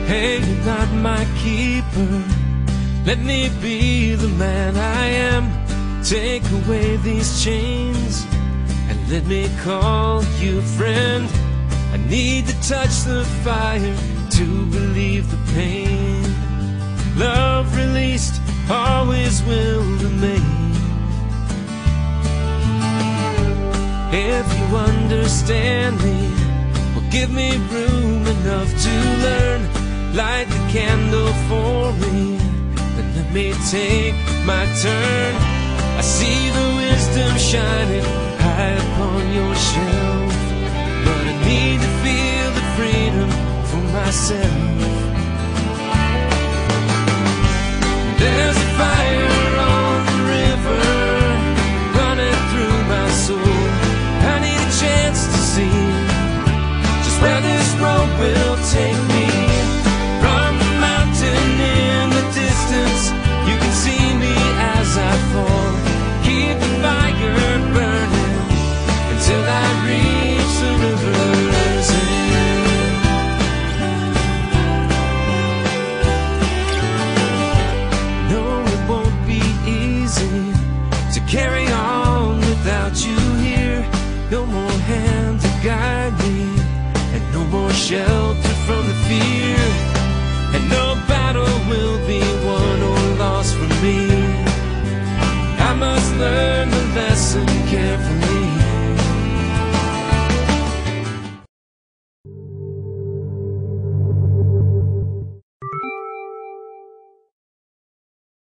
Hey, you're not my keeper. Let me be the man I am. Take away these chains and let me call you friend. I need to touch the fire to believe the pain. Love released always will remain. If you understand me, well, give me room enough to learn. Light the candle for me, then let me take my turn. I see the wisdom shining high upon your shelf, but I need to feel the freedom for myself. There's a fire on the river running through my soul. I need a chance to see just where this road will take me. From the mountain in the distance, you can see me as I fall. Keep the fire burning until I reach the river's end. No, it won't be easy to carry on without you here. No more hand to guide me, and no more shelter